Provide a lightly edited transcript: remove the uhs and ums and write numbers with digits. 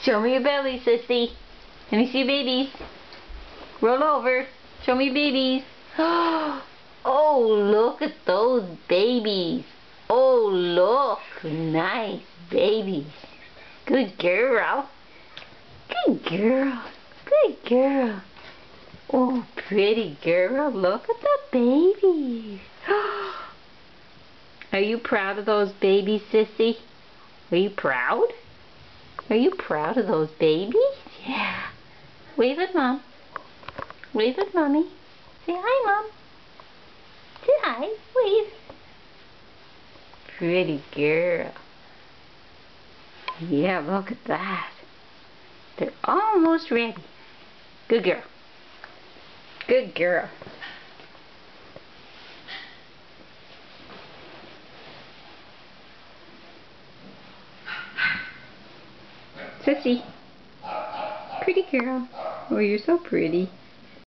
Show me your belly, sissy. Let me see your babies. Roll over. Show me your babies. Oh, look at those babies. Oh, look. Nice babies. Good girl. Good girl. Good girl. Oh, pretty girl. Look at the babies. Are you proud of those babies, sissy? Are you proud? Are you proud of those babies? Yeah. Wave at Mom. Wave at Mommy. Say hi, Mom. Say hi. Wave. Pretty girl. Yeah, look at that. They're almost ready. Good girl. Good girl. Sissy. Pretty girl. Oh, you're so pretty.